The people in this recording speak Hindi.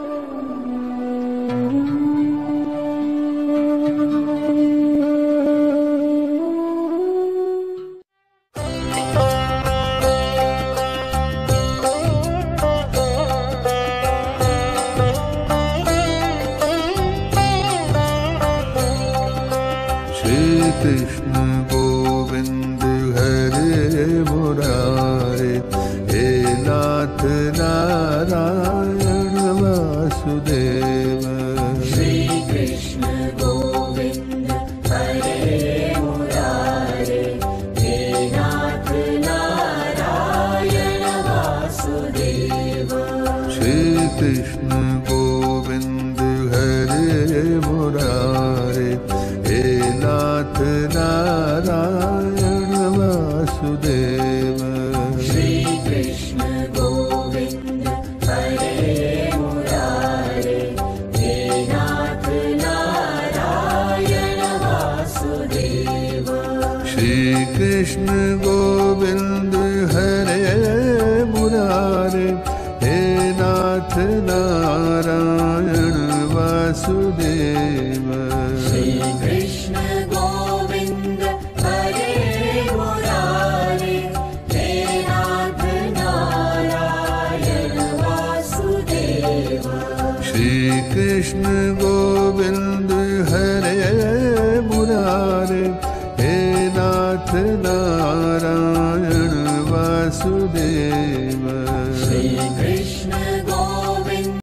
कृष्ण गोविंद हरे मुरारे, हे नाथ नारायण वासुदेव। श्री कृष्ण गोविंद हरे मुरारे, हे नाथ नारायण वासुदेव। श्री कृष्ण गोविंद हरे मुरारे, हे नाथ नारायण वासुदेव। श्री कृष्ण गोविंद हरे मुरारे, हे नाथ नारायण वासुदेव। श्री कृष्ण